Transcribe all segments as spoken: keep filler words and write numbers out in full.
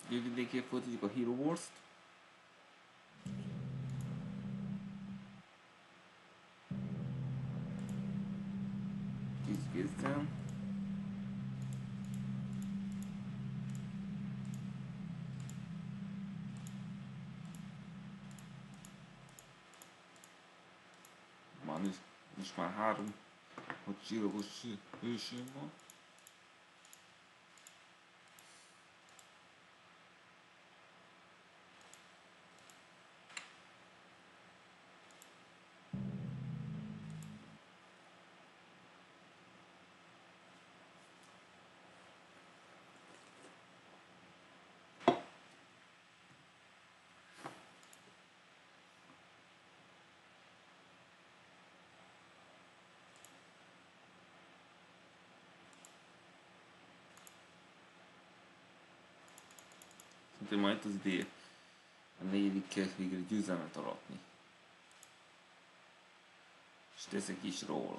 Jövővidékén folytatjuk a Hero Wars-t. tíz kézzel. Már nincs, nincs már három, hogy csillagos hőség van. Szerintem majd az ideje a négyedikkel végre győzelmet aratni. És teszek is róla.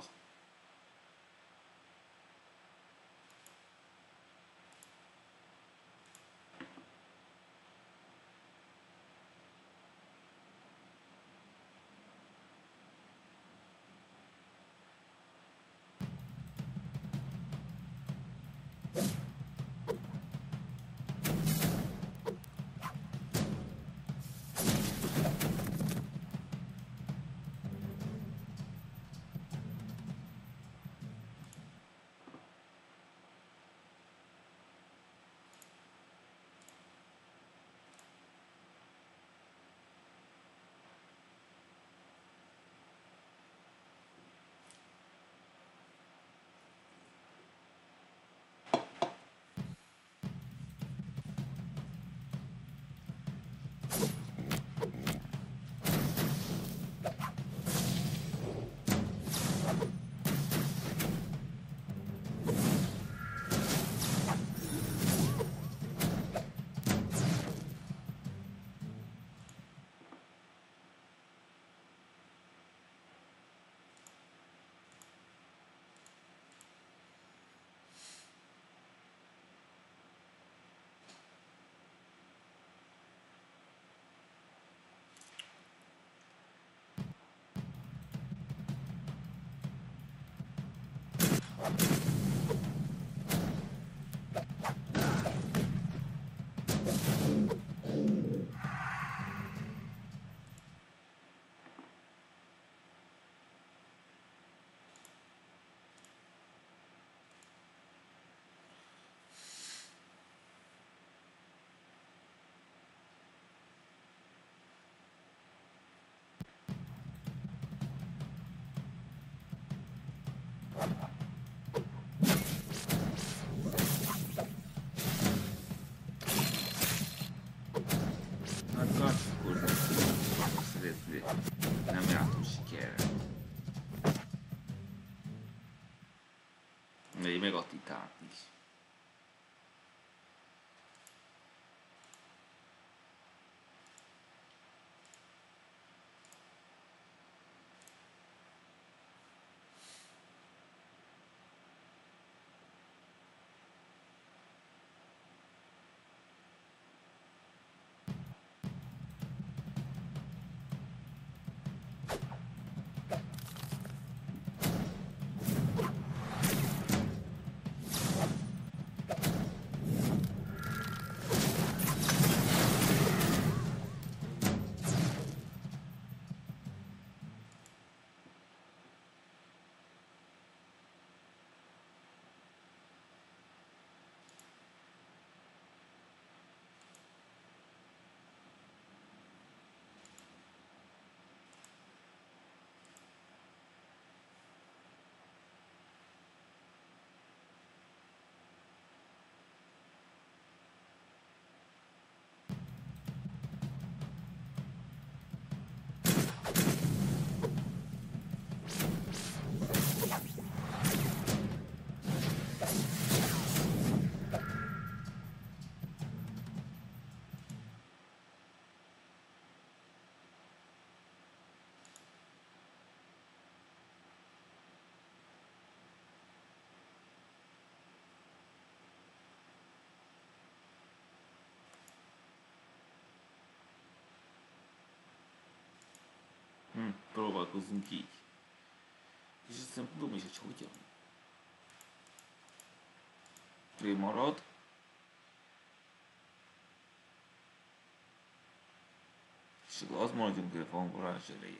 Nem jártam sikerre. Még meg a titánt is. próbálkozzunk így. És azt nem tudom is, hogy hogyan. Ő marad. És az maradjunk, hogy van varázs ereje.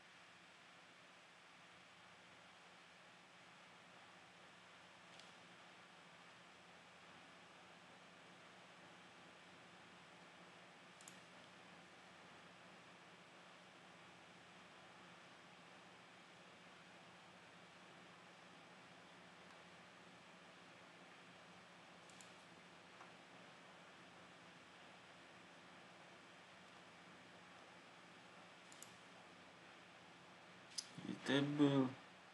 Itt ebből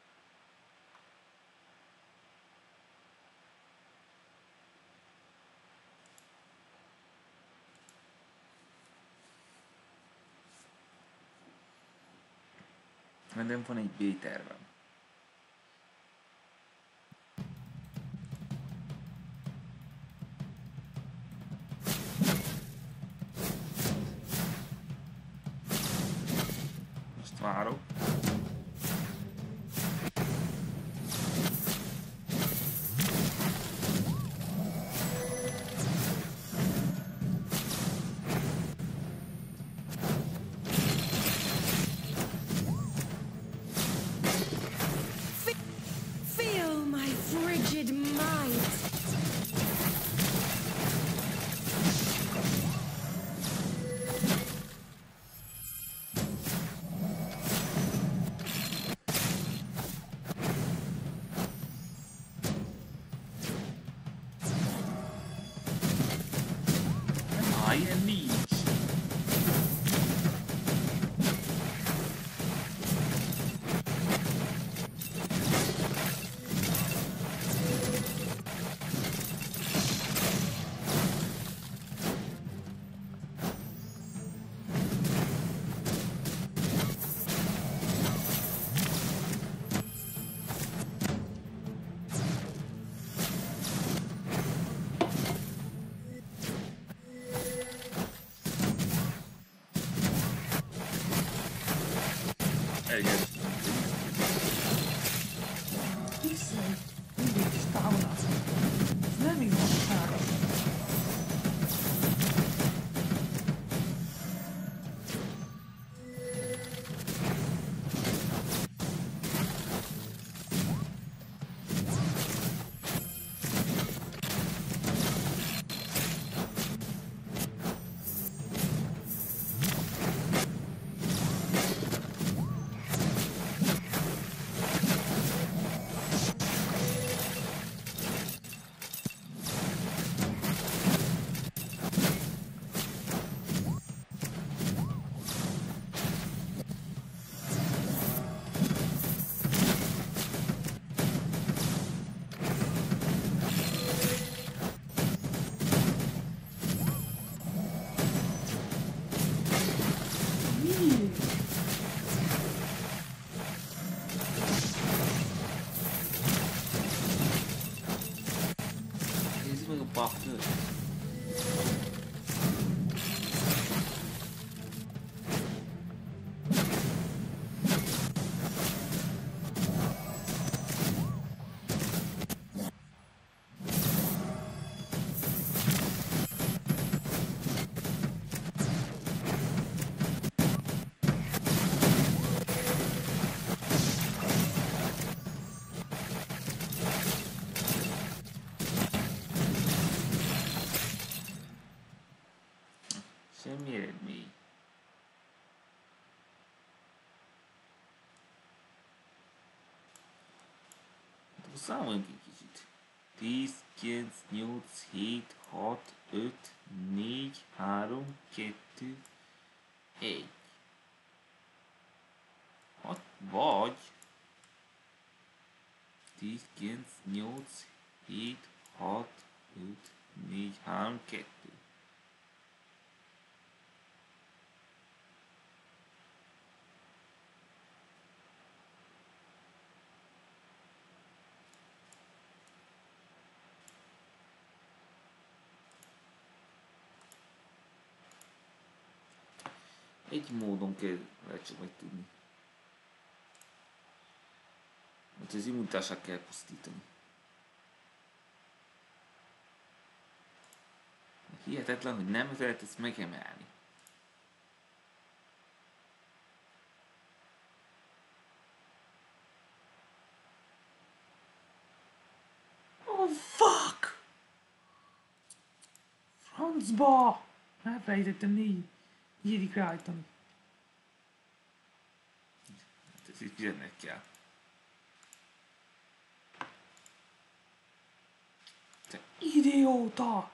nekem van egy B tervem. Most várok. Feel my frigid might. I am Nietzsche. Eljössz. Hiszen mindig is támadsz. Ez nem igazság. Nézd meg a baktőt. Semmi eredmény. Akkor számoljunk egy kicsit. tíz, kilenc, nyolc, hét, hat, öt, négy, három, kettő, egy. hat vagy tíz, kilenc, nyolc, hét, hat, öt, négy, három, kettő. Egy módon kell lehet csak megtudni. Most az immunitását kell pusztítani. Hihetetlen, hogy nem lehet ezt megemelni. Oh fuck! Francba! Elfelejtettem négy nyílik rájtani. Hát ez itt jönnek kell. Te Idióta!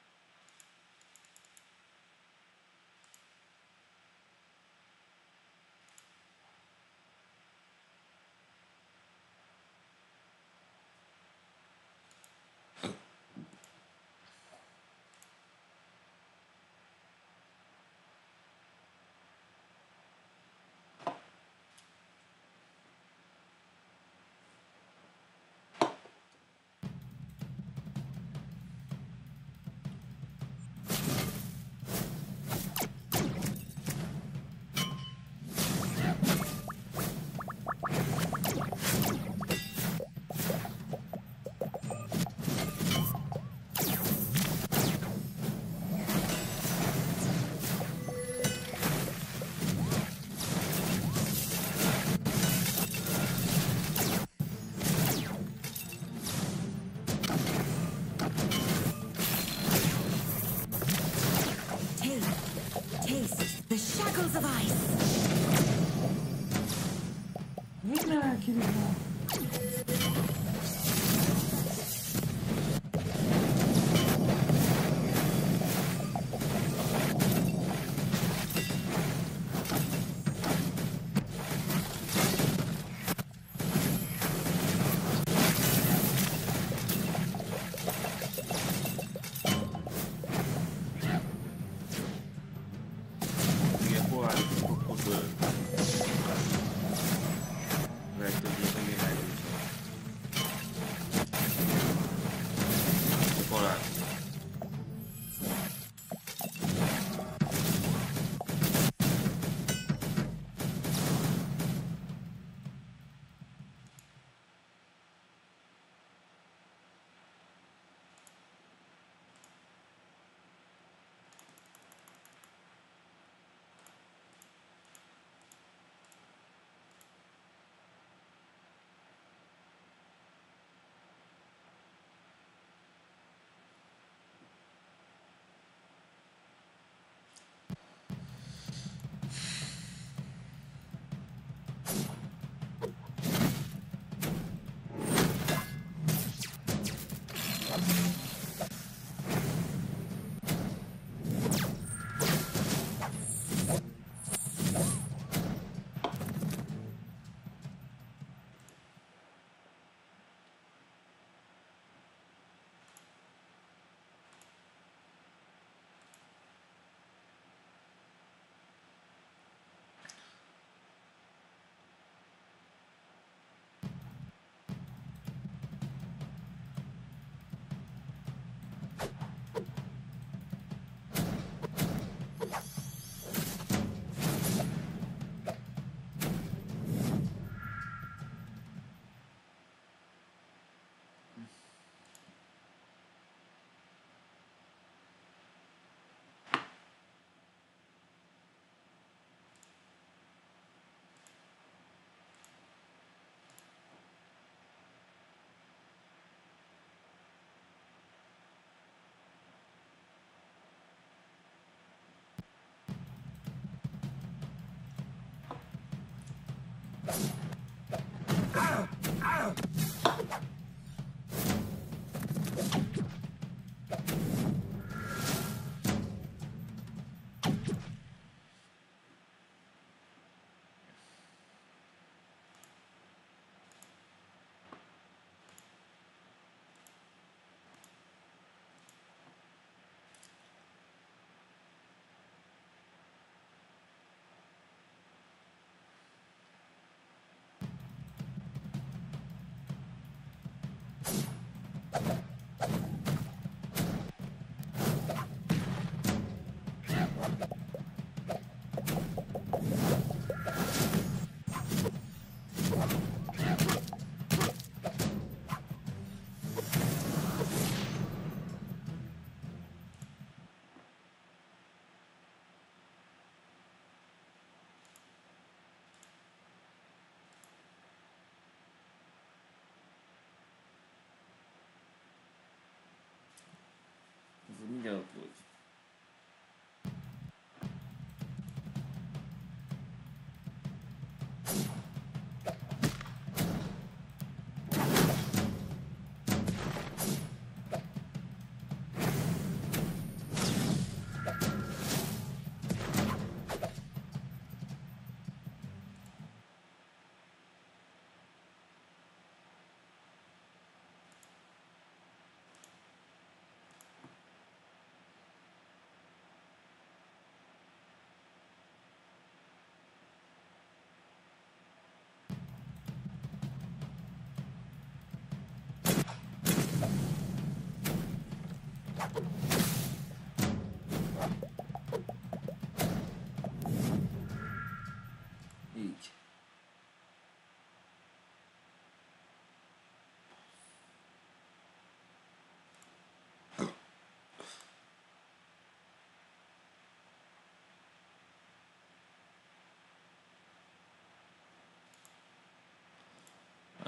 Taste the shackles of ice. Minden kirívó. ilyen pohári kokosből. Legtöbb ilyen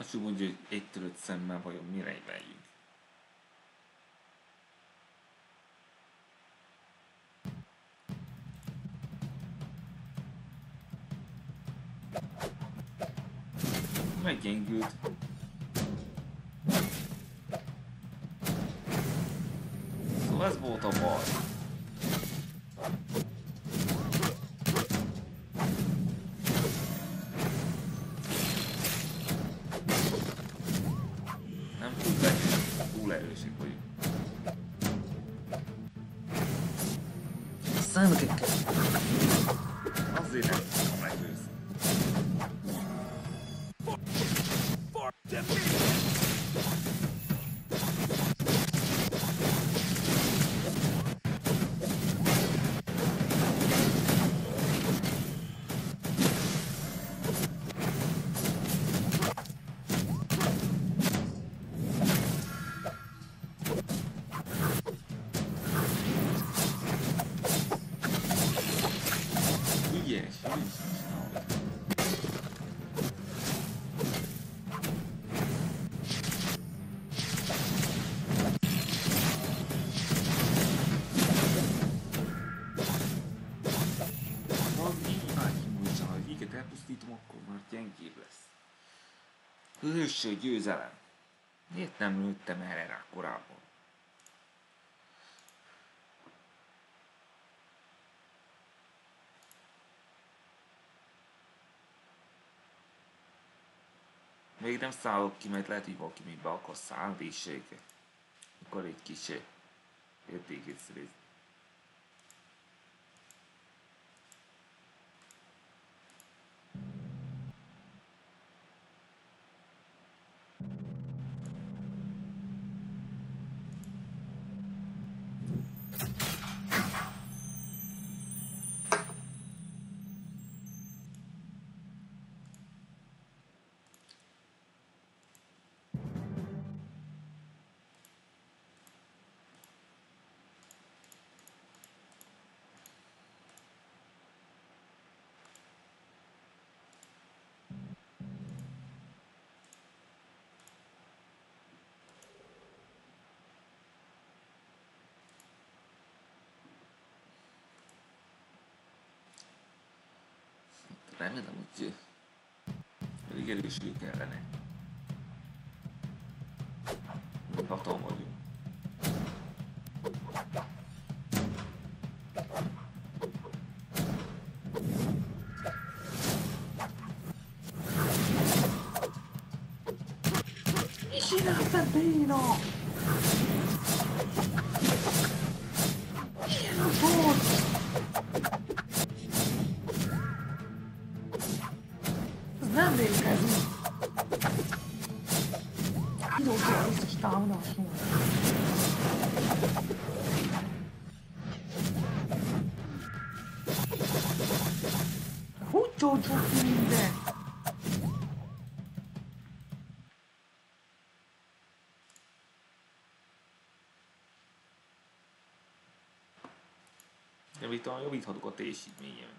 Lassú mondja, hogy egy törött szemmel vajon mire megyünk. Meggyengült. Szóval ez volt a baj. Nem túl erősek, túl erősek vagyunk. Számok egy Azért nem tudom megőzni. Ügyes, ügyes. Elpusztítom, akkor már gyengébb lesz. Hőső győzelem. Miért nem lőttem erre rá korábban? Még nem szállok ki, mert lehet, hogy valaki még be akar szállni is. Akkor egy kis értékét szerezni. Remélem, hogy elég erősülünk ellene. Hatan vagyunk. Mi csináltad, Béna? Milyen a volt? Ez nem létezik. Kidolgozva a biztos támadás volt. Hogy csodzott ki minden? Javítan, javíthatok a teljesítményen.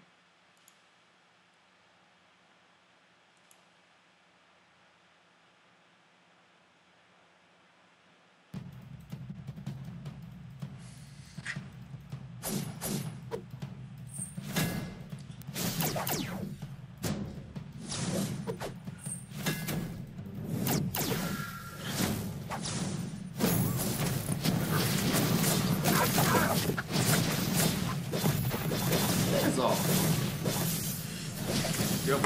Ez a... Jobb.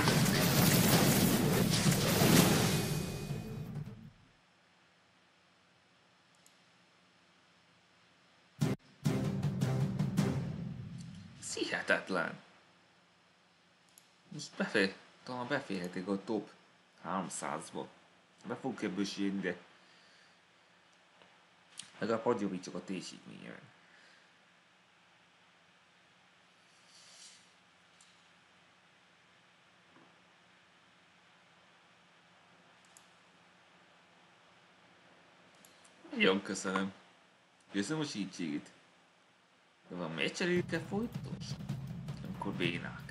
Ez hihetetlen. Most befér, talán beférhetik a top háromszázba. Be fogok ebből sírni, de legalább hadd javítsuk a teljesítményen. Nagyon köszönöm. Köszönöm a segítségét. De van meccseréljük kell folytonos? Amikor bénák.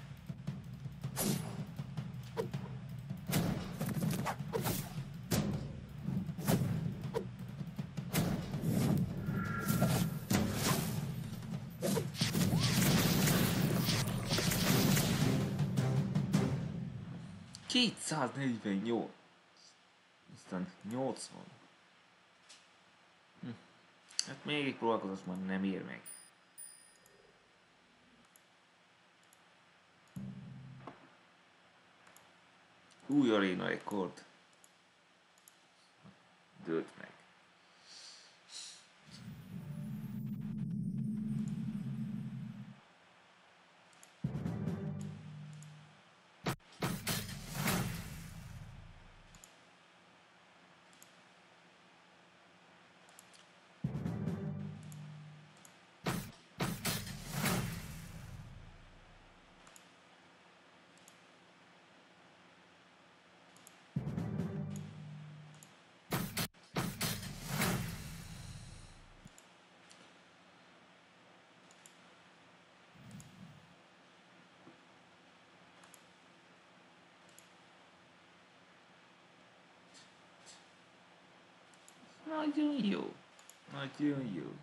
kétszáznegyvennyolc. Aztán nyolcvan. Hm. Hát még egy próbálkozás már nem ér meg. Új aréna rekord. Dőlt meg. Nagyon jó. Nagyon jó.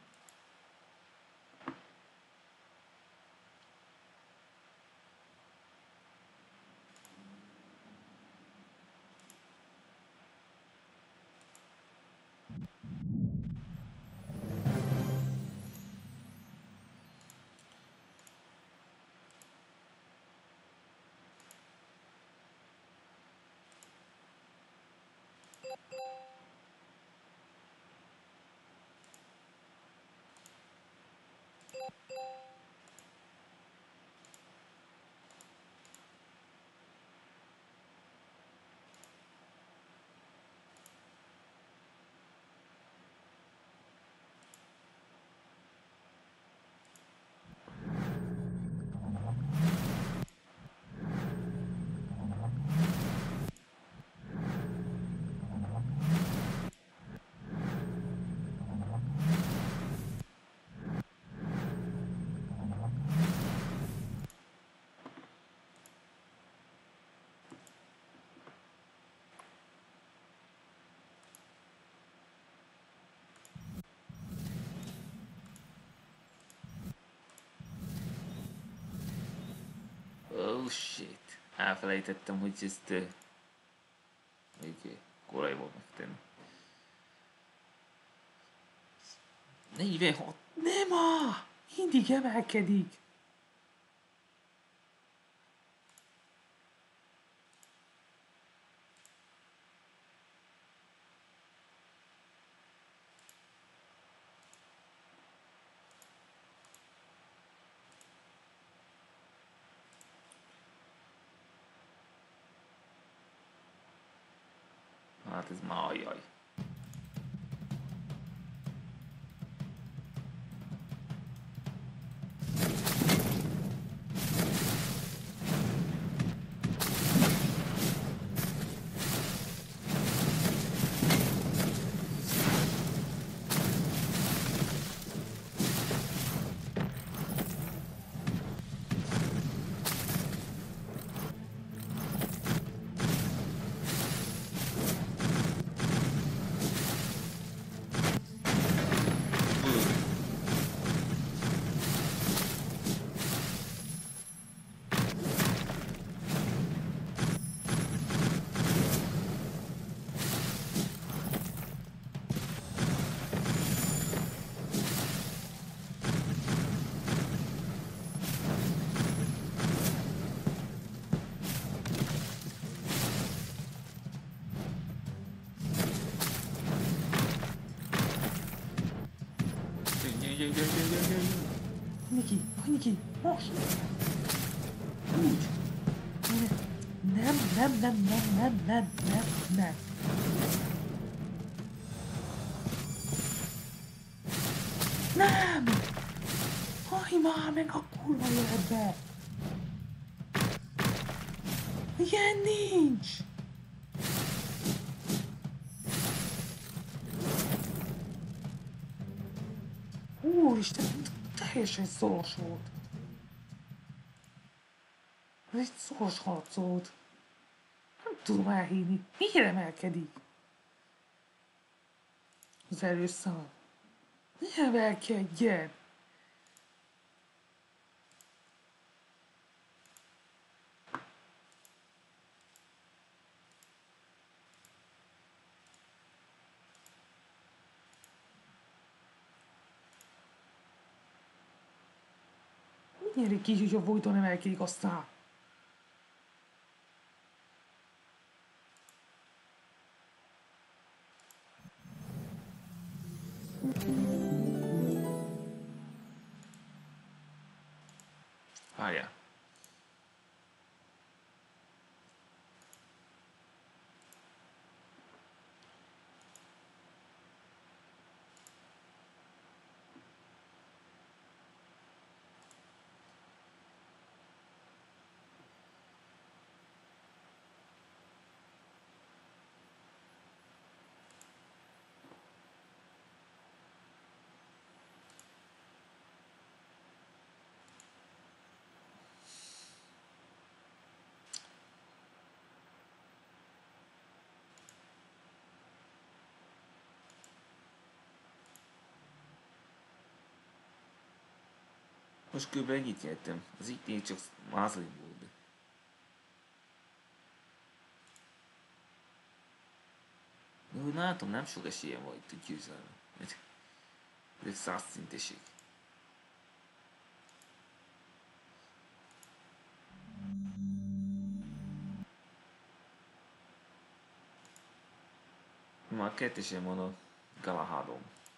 Oh shit. Elfelejtettem, hogy ezt uh, még korai volt megtenni. negyvenhat. Nem á! Mindig emelkedik. Hát ez már ajjaj. Niki, Niki, most! Úgy. Nem, nem, nem, nem, nem, nem, nem, nem. Nem! Haj már meg a kurva életbe! Ilyen nincs! Úristen, teljesen szoros volt. Ez egy szoros harc volt. Nem tudom elhinni. Miért emelkedik? Az erőszám. Ne emelkedjen! Hogy nyerik ki, hogyha folyton emelkedik aztán? Várjál. Most kb. Ennyit nyertem. Az itt még csak második volt. De úgy látom, nem sok esélye volt itt győzelme. Ez egy száz szinteség. Már kettesen van a Galahadon.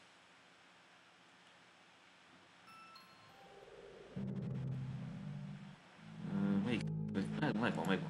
Még, meg, megvan, megvan.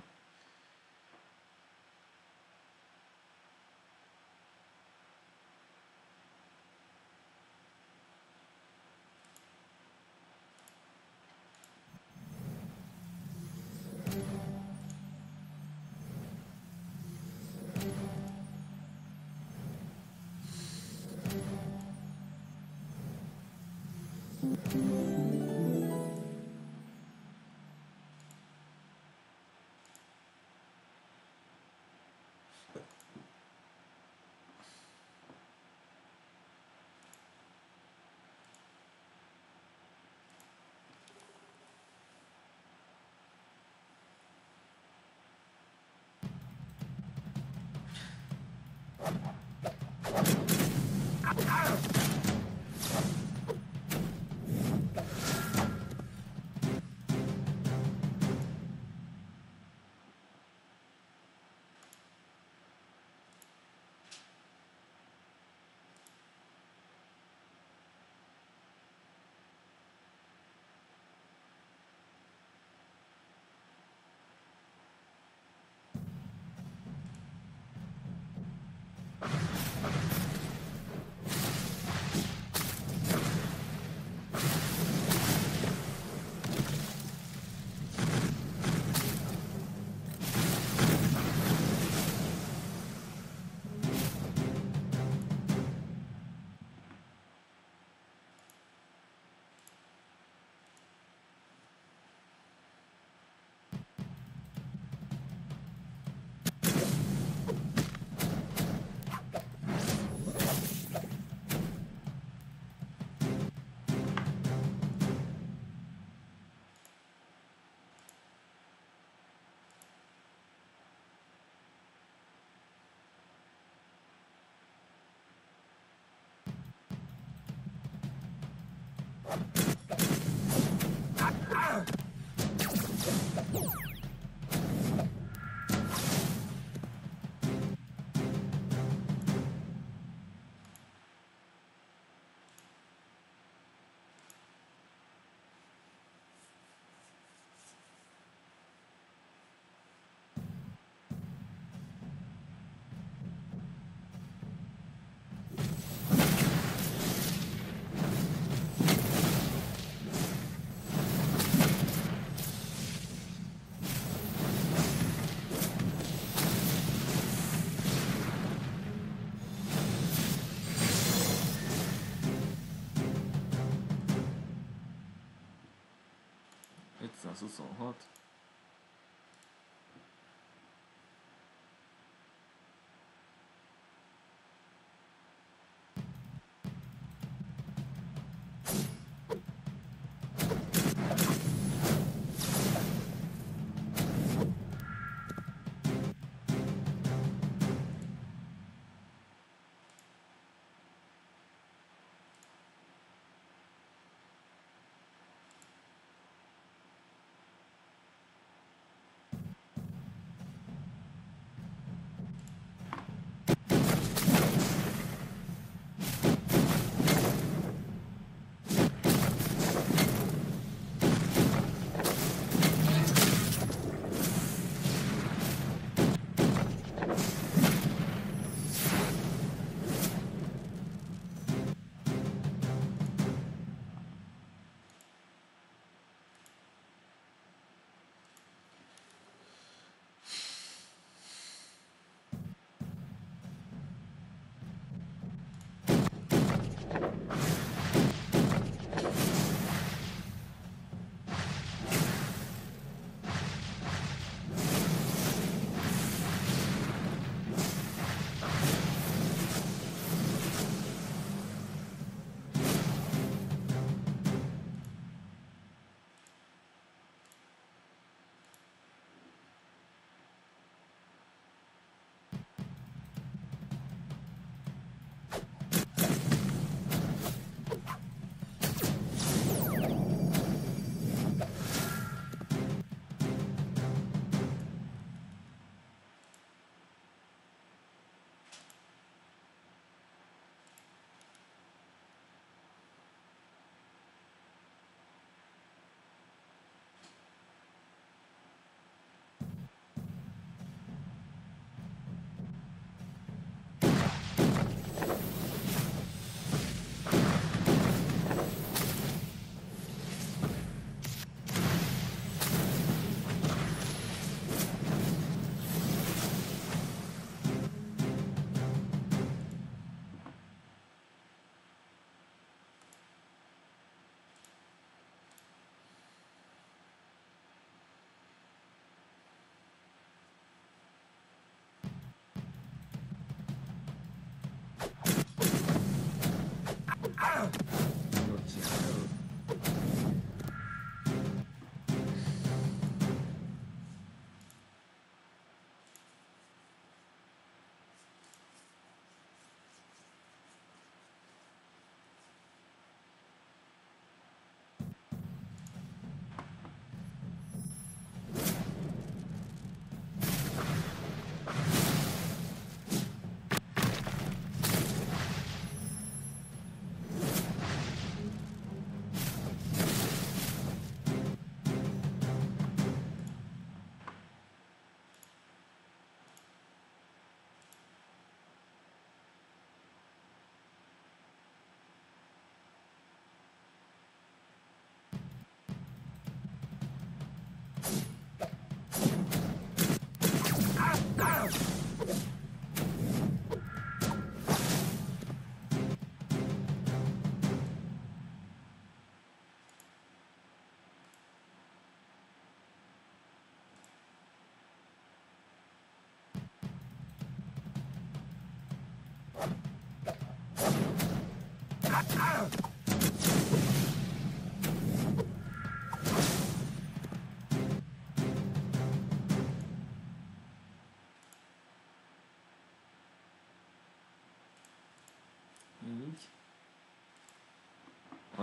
ötszázhuszonhat.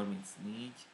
harmincnégy.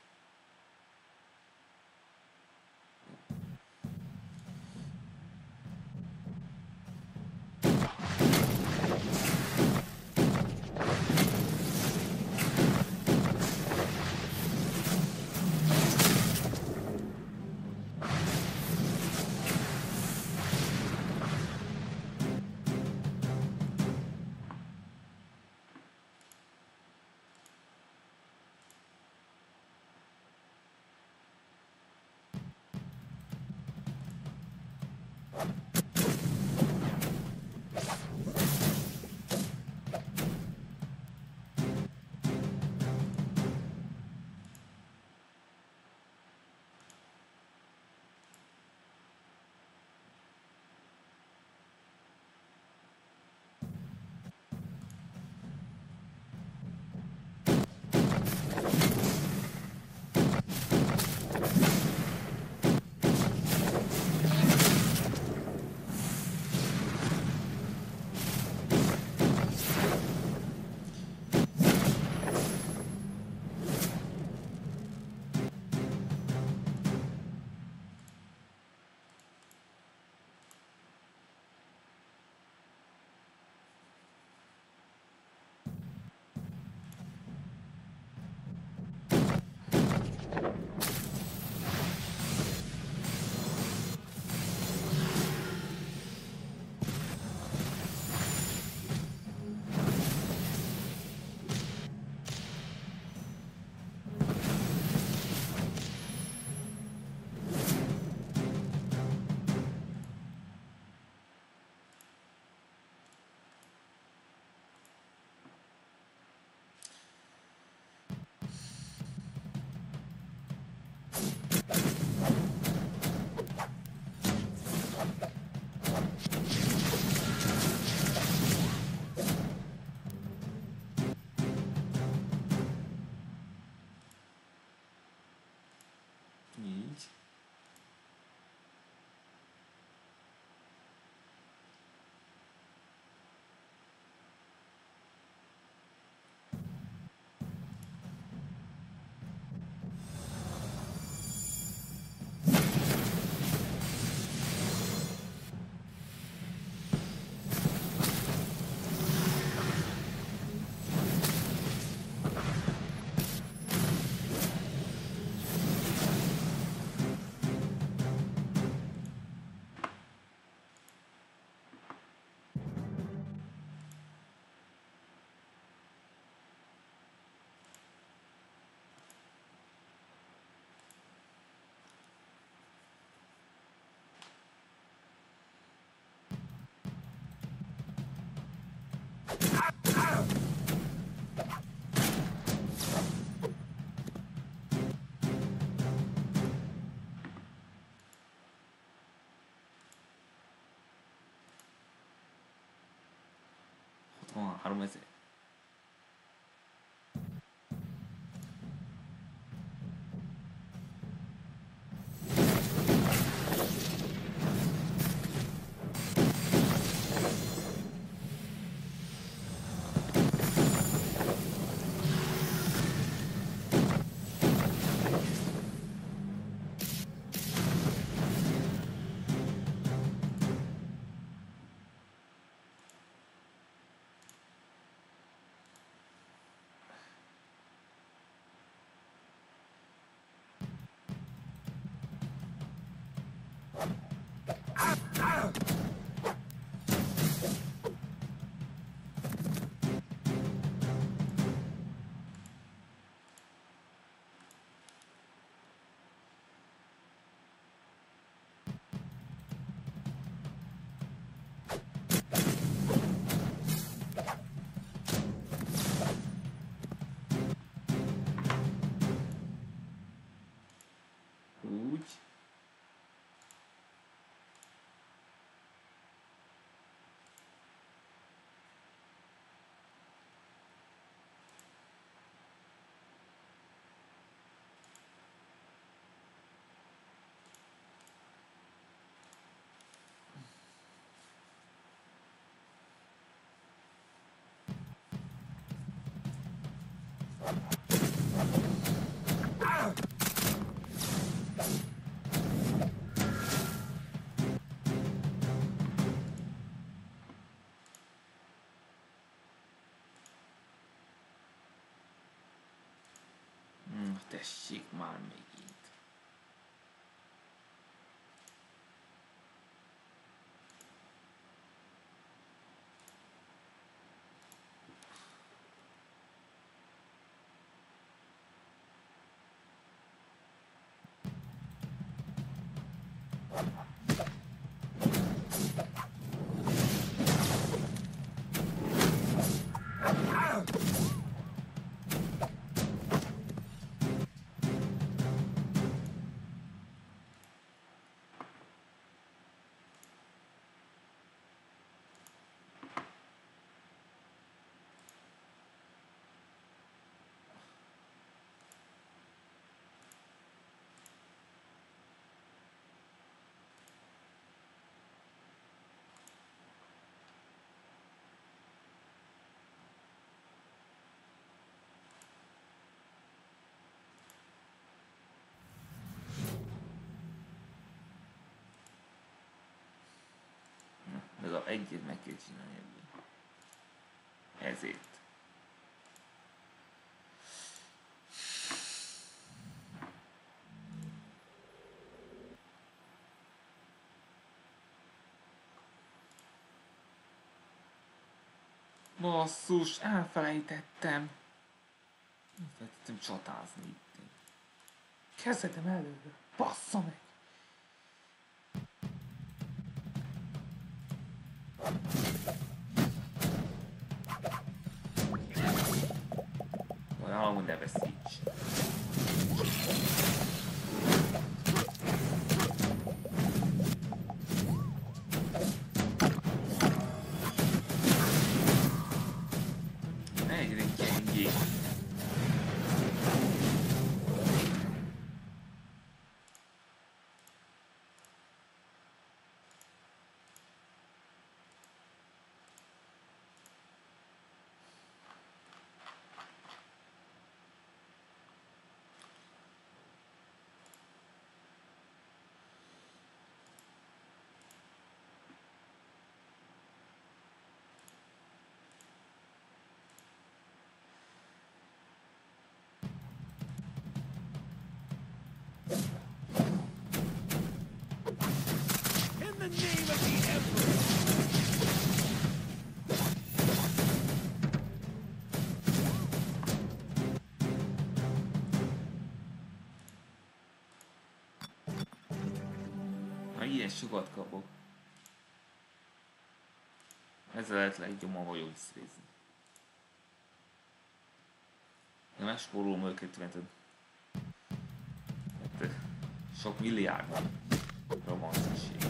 Így. hatvanháromezer. egyet meg kell csinálni ebből. Ezért. Basszus, elfelejtettem. Elfelejtettem csatázni itt. Kezdem előre. Bassza meg. Olyan amúgy ne veszíts. Ne legyenek gyengék. In the name of the Emperor! Ha ilyen sokat kapok. Ezzel lehet leggyommal vagyok visszavézni. De megspórolom őket, mert hát, sok milliárdra van szükség.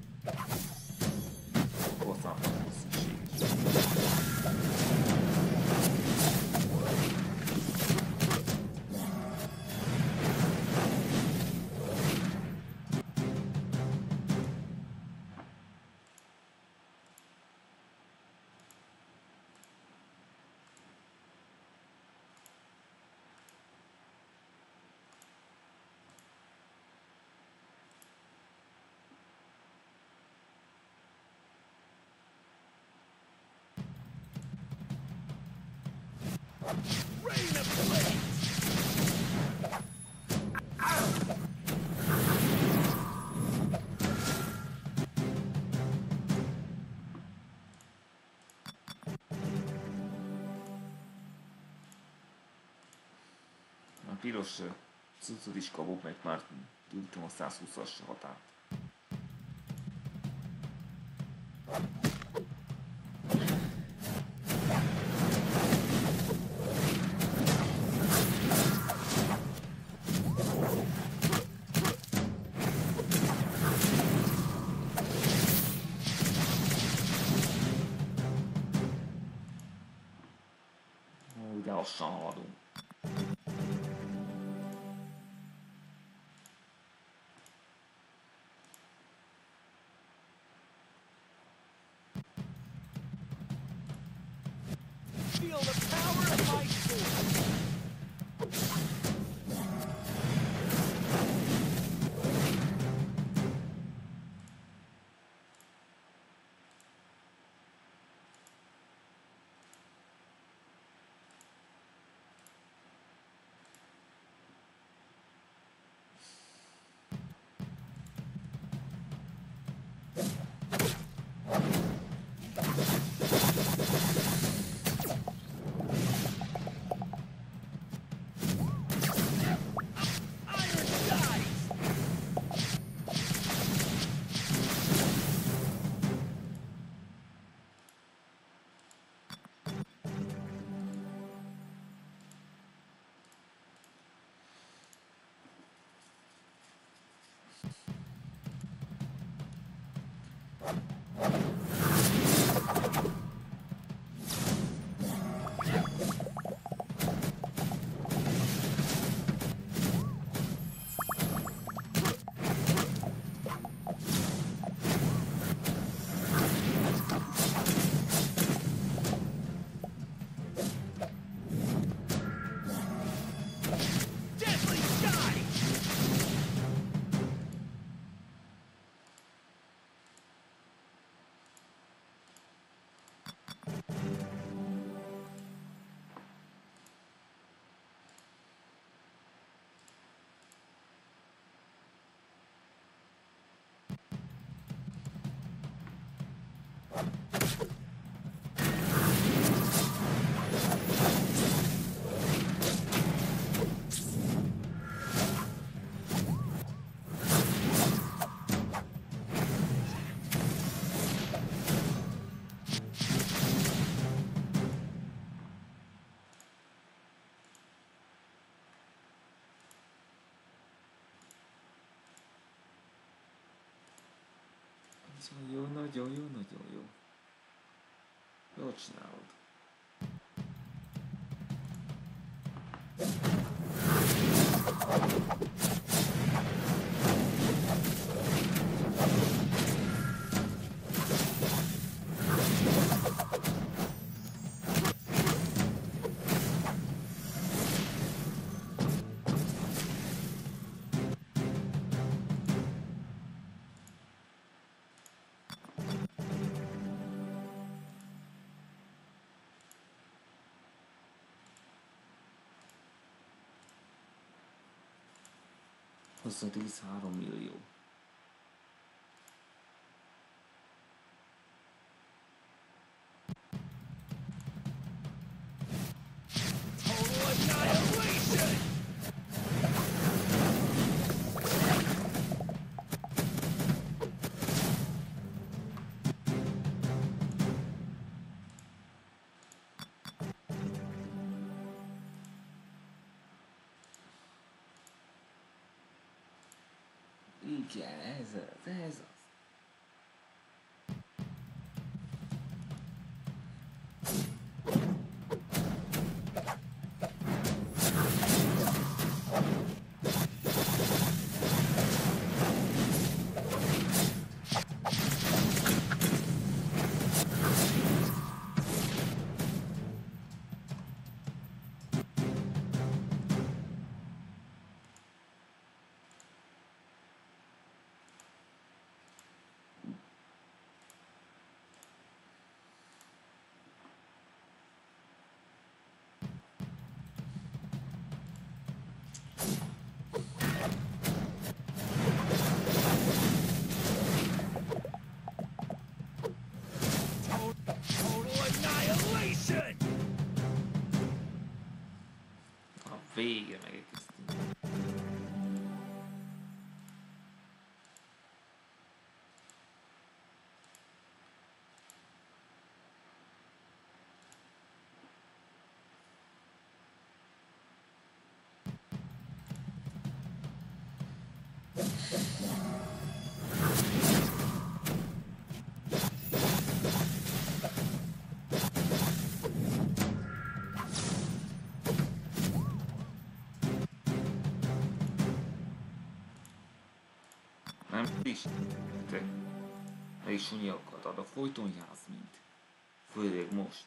Hozzám van szükség. Rain of blades! A piros cuccot is kapok, mert már tudtam a százhúszas határt. De lassan haladunk. Feel the power of my sword! Nagyon jó, nagyon jó, nagyon jó. Jól csinálod. huszonhárom millió. Total annihilation! Igen, ez az, ez az. Total annihilation! A vége megegésztünk. Nem is. Te. Melyik sunyiakat ad a folyton jársz, mint. Főleg most.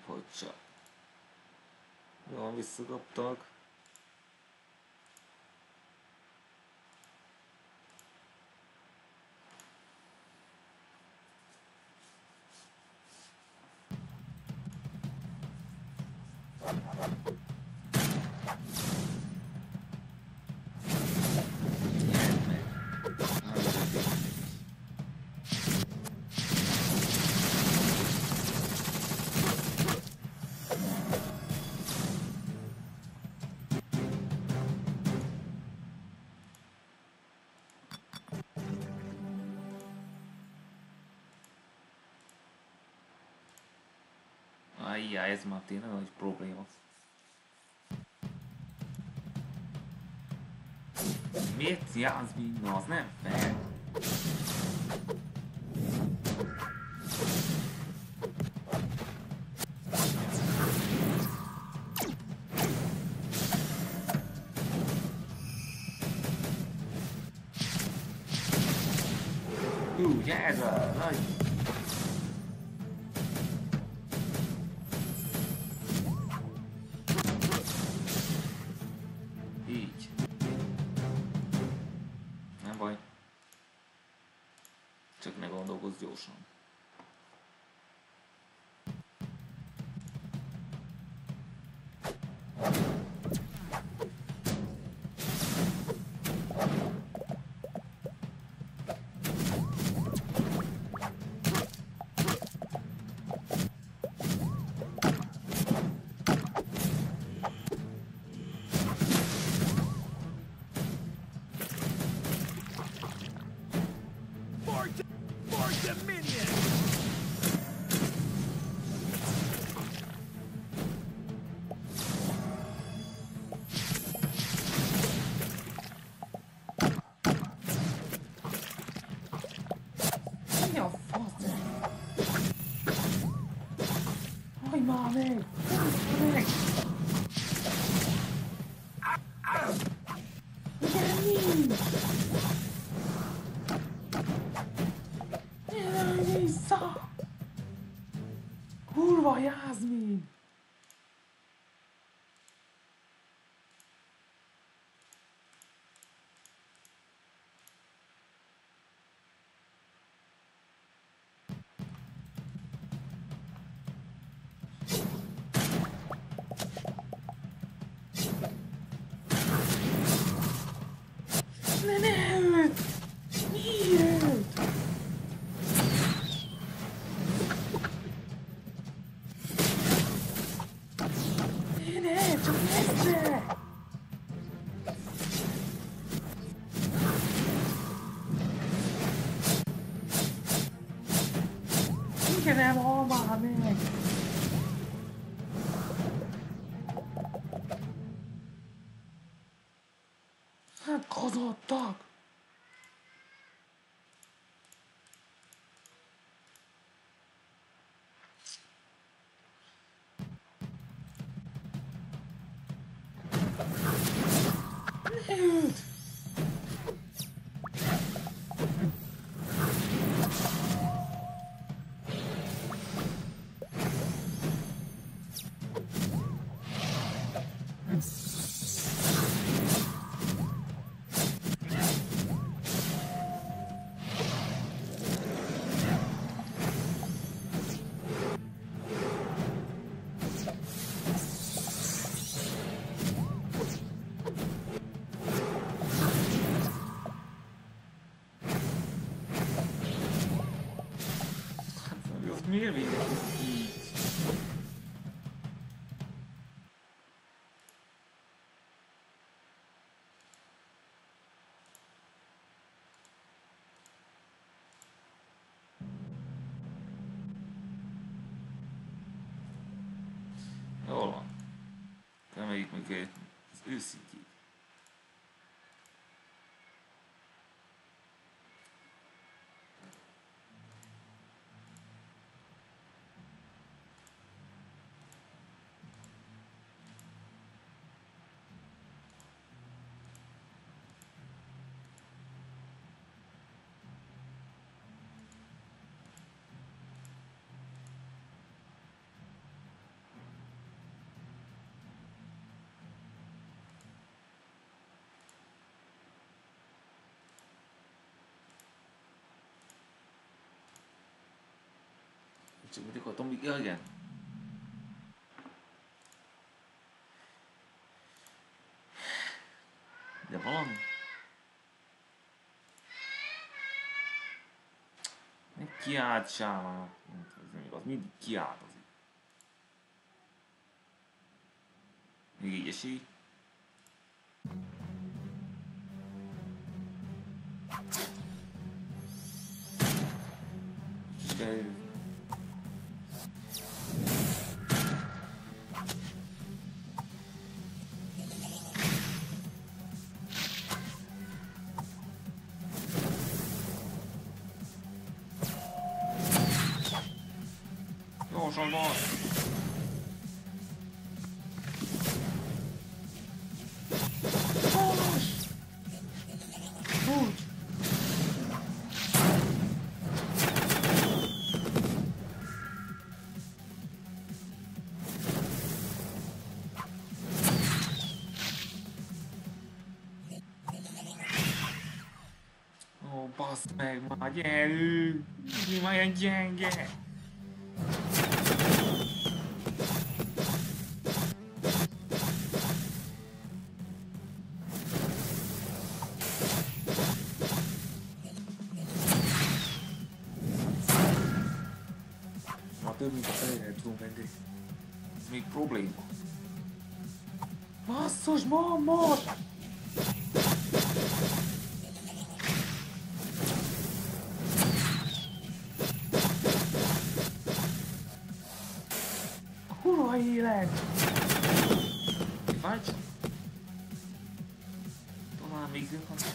hogy csak. Jól visszakaptak. Ajjá, ez már tényleg nagy probléma. Miért jársz minden? Az nem fair. Hú, ez a nagy... Így. Nem baj. Csak ne gondolkozz gyorsan. For, d- for Dominion! Mi a fasz? Haj már meg! Haj meg! Ugye nincs! Gyere vissza! Kurva Jászmin! Ne, ne őt! Miért? Ne, ne, csak ezzel! Igen, nem hal már meg! Hát kazadtak! Őt! Az miért végez így? Jól van. Reméljük még az őszintjét. Csak mit akartam még? Ja, igen. De valami... Ne kiáltsál már. Ez nem igaz, mindig kiáltozik. Még így esély. De... Gyorsan van! Úgy! Ó, baszd meg már, gyerünk! Mi már ilyen gyenge! Már több mint a felére tudom menni. Ez még probléma. Basszus, mamma! Kurva élet! Várj csak! Talán még nem van.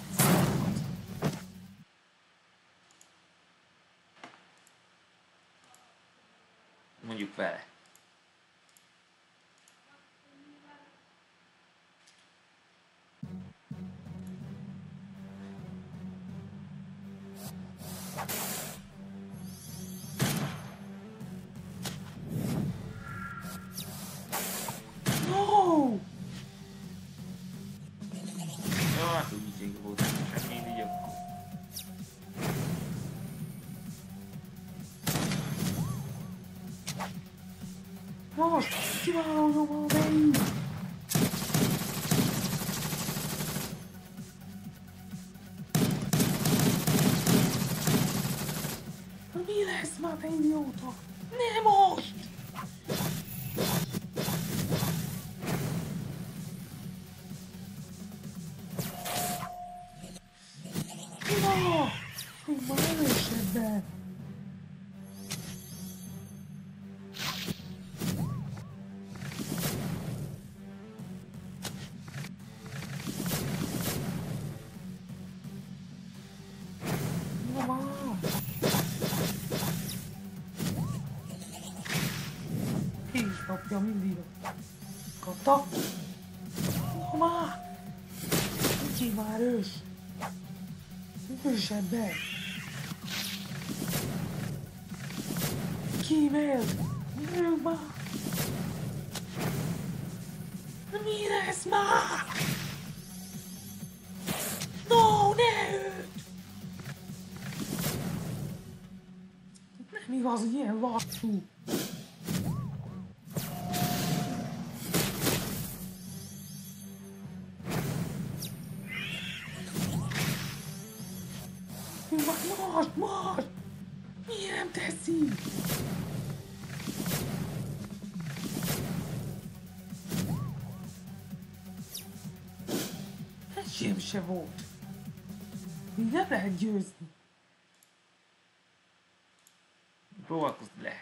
Mondjuk vele. No! Jó, hát úgy gyenge volt. Hát mindig akkor. Most! Kiválom a beig! Mi lesz már, te idióta? Ne most! Na! Még már erősebben! Na már! Ki is kapja mindig. Kapta? Na már! Kicsi már ős! Erősebben! Kíméld! Gyerünk már! Mi lesz már? No, ne őt! Nem igaz, hogy ilyen lassú. Most, most! Miért nem teszi? Esélyem se volt. Így nem lehet győzni. Próbálkozni lehet.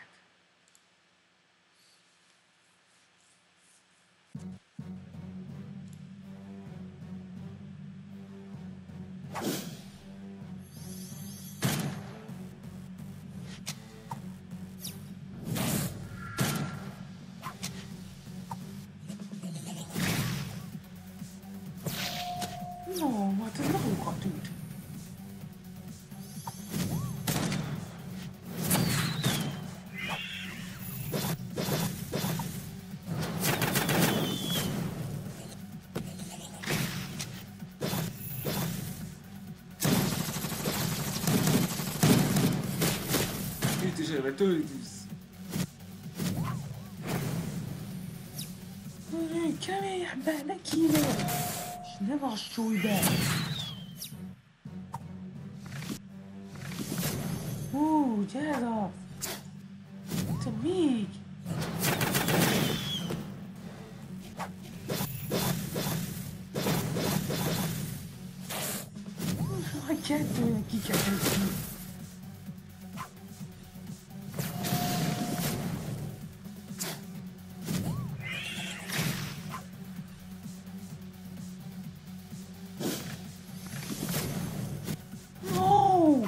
No, hát ez magukat üt. Itt is elve tőlük vissza. Keményebben, ne kímél! És ne vassulj be! Hú, gyere az! Te még! Majd kettőnek ki kell esni. No!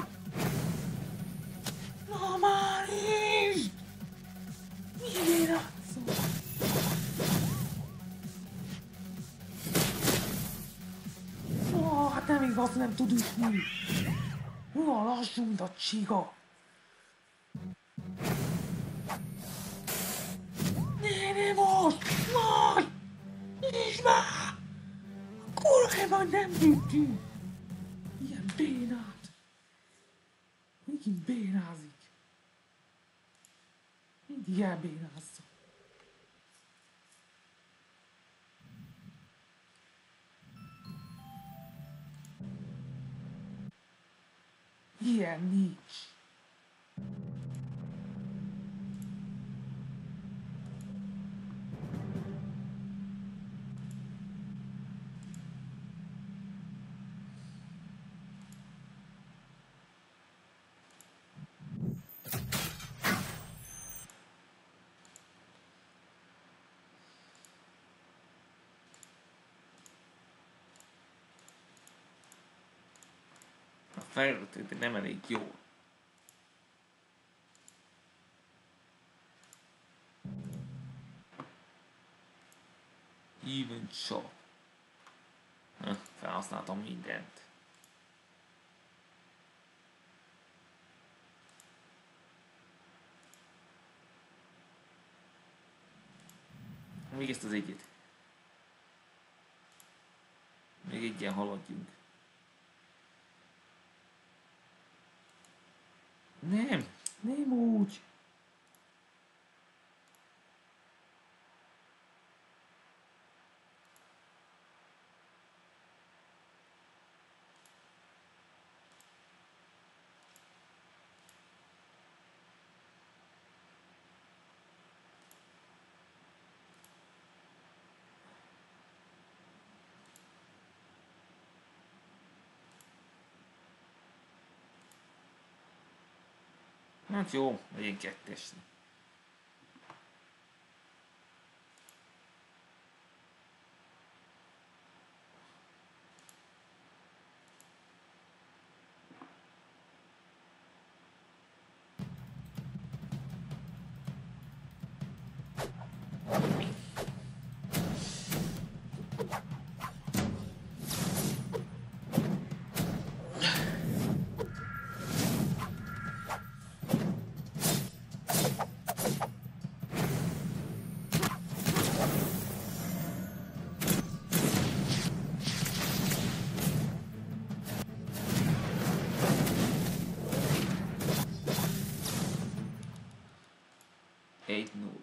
No már is! Miért játszol? Ó, hát nem igaz, nem tud ütni. Olyan lassú, mint a csiga. Ne, ne most! Most! Nyisd már! Kurvájban nem ütünk! Ilyen bénát! Megint bénázik. Mindig elbénázza. Ilyen nincs. A fejlődő nem elég jó. Even shot. Hm, felhasználtam mindent. Még ezt az egyet. Még egy ilyen haladjunk. Nem, Nem úgy. hát jó, legyen kettes. eight null.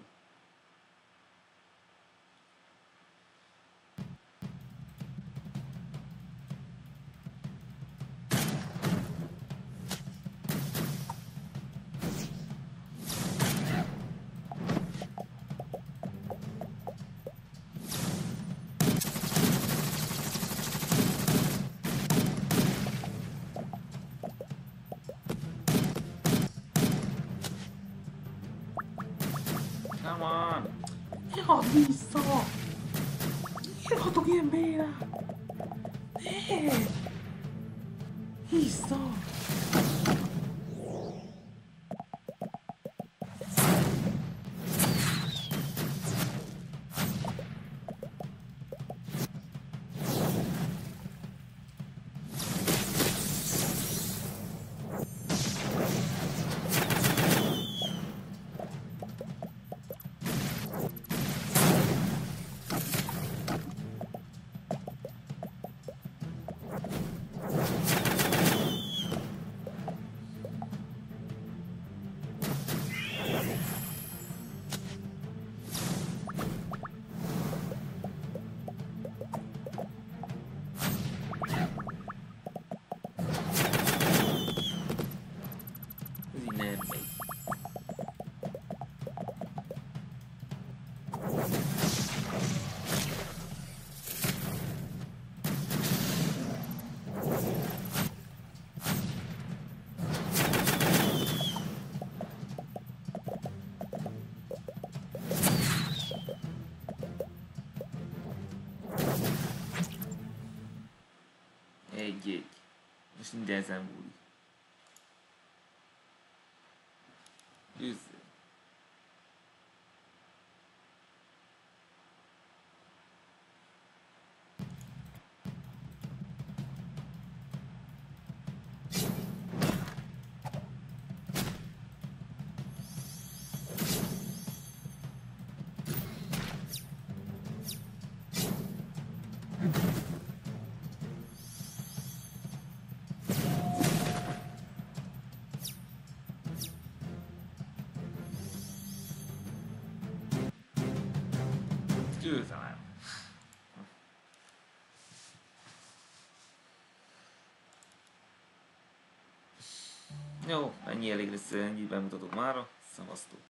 Come on! Ja, vissza! Miért hatok ilyen bénát? Ne! Vissza! Figyelj! Most minden ezen múlik. Üzző. Győzelem. Jó, ennyi elég lesz, ennyi bemutatok mára. Szevasztok.